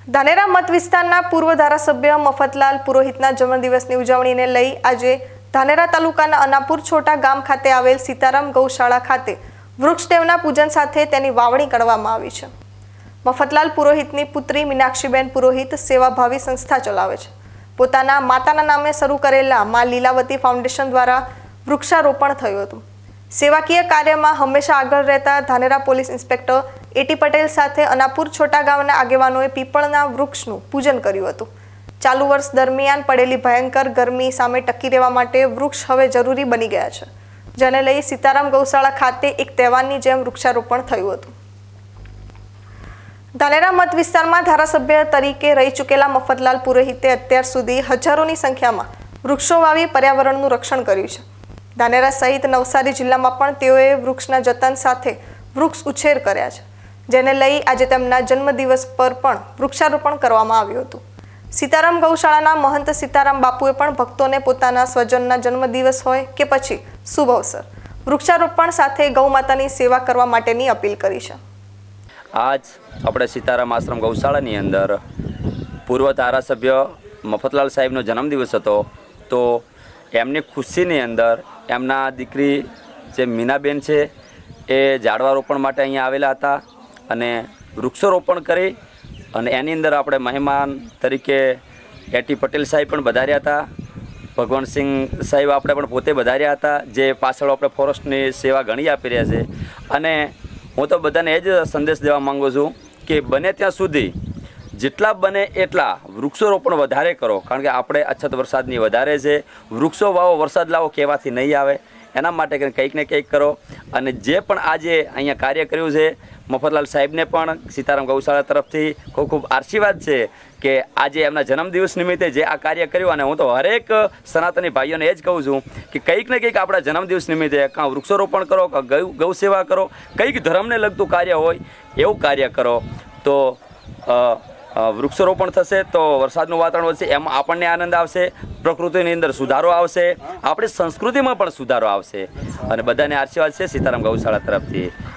ધાનેરા મત વિસ્તારના પૂર્વ ધારાસભ્ય મફતલાલ પુરોહિતના જન્મદિવસની ઉજવણીને લઈ આજે ધાનેરા તાલુકાના અનાપુર છોટા ગામ ખાતે આવેલ સીતારામ ગૌશાળા ખાતે વૃક્ષદેવના પૂજન સાથે તેની વાવણી કરવામાં આવી છે। મફતલાલ પુરોહિતની પુત્રી મીનાક્ષીબેન પુરોહિત સેવાભાવી સંસ્થા ચલાવે છે। પોતાના માતાના નામે શરૂ કરેલા માં લીલાવતી ફાઉન્ડેશન દ્વારા વૃક્ષારોપણ થયું હતું। સેવાકીય કાર્યમાં હંમેશા આગળ રહેતા Dhanera police inspector A T Patel સાથે અનાપુર છોટા ગામના આગેવાનોએ પીપળના વૃક્ષનું પૂજન કર્યું હતું। ચાલુ વર્ષ દરમિયાન પડેલી ભયંકર ગરમી સામે ટકી રહેવા માટે વૃક્ષ હવે જરૂરી બની ગયા છે, જેને લઈ સીતારામ ગૌશાળા ખાતે એક તહેવારની જેમ વૃક્ષારોપણ થયું હતું। ધાનેરા મત વિસ્તારમાં ધારાસભ્ય તરીકે રહી ચૂકેલા મફતલાલ પુરોહિતે અત્યાર સુધી હજારોની સંખ્યામાં વૃક્ષો વાવી પર્યાવરણનું રક્ષણ કર્યું છે। ધાનેરા સહિત નવસારી જિલ્લામાં પણ તેઓએ વૃક્ષના જતન સાથે વૃક્ષ ઉછેર કર્યા છે, જેને લઈ આજે તેમના જન્મદિવસ પર પણ વૃક્ષારોપણ કરવામાં આવ્યું હતું। સીતારામ ગૌશાળાના મહંત સીતારામ બાપુએ પણ ભક્તોને પોતાના સ્વજનના જન્મદિવસ હોય કે પછી શુભ અવસર વૃક્ષારોપણ સાથે ગૌ માતાની સેવા કરવા માટેની અપીલ કરી છે। આજ આપણે સીતારામ આશ્રમ ગૌશાળાની અંદર પૂર્વ ધારાસભ્ય મફતલાલ સાહેબનો જન્મદિવસ હતો, તો એમની ખુશીની અંદર એમના દીકરી જે મીનાબેન છે એ ઝાડવા રોપણ માટે અહીંયા આવેલા હતા અને વૃક્ષારોપણ કરી અને એની અંદર આપણે મહેમાન તરીકે એટી પટેલ સાહેબ પણ વધાર્યા હતા, ભગવાનસિંહ સાહેબ આપણે પણ પોતે વધાર્યા હતા, જે પાછળ આપણે ફોરેસ્ટની સેવા ઘણી આપી રહ્યા છે। અને હું તો બધાને એ જ સંદેશ દેવા માગું છું કે બને ત્યાં સુધી જેટલા બને એટલા વૃક્ષારોપણ વધારે કરો, કારણ કે આપણે અછત વરસાદની વધારે છે। વૃક્ષો વાવો, વરસાદ લાવો કહેવાથી નહીં આવે, એના માટે કંઈક ને કંઈક કરો। અને જે પણ આજે અહીંયા કાર્ય કર્યું છે મફતલાલ સાહેબને પણ સીતારામ ગૌશાળા તરફથી ખૂબ ખૂબ આશીર્વાદ છે કે આજે એમના જન્મદિવસ નિમિત્તે જે આ કાર્ય કર્યું। અને હું તો હરેક સનાતની ભાઈઓને એ જ કહું છું કે કંઈક ને કંઈક આપણા જન્મદિવસ નિમિત્તે કાં વૃક્ષારોપણ કરો, કાં ગૌ સેવા કરો, કંઈક ધર્મને લગતું કાર્ય હોય એવું કાર્ય કરો, તો વૃક્ષારોપણ થશે તો વરસાદનું વાતાવરણ વધશે, એમાં આપણને આનંદ આવશે, પ્રકૃતિની અંદર સુધારો આવશે, આપણી સંસ્કૃતિમાં પણ સુધારો આવશે। અને બધાને આશીર્વાદ છે સીતારામ ગૌશાળા તરફથી।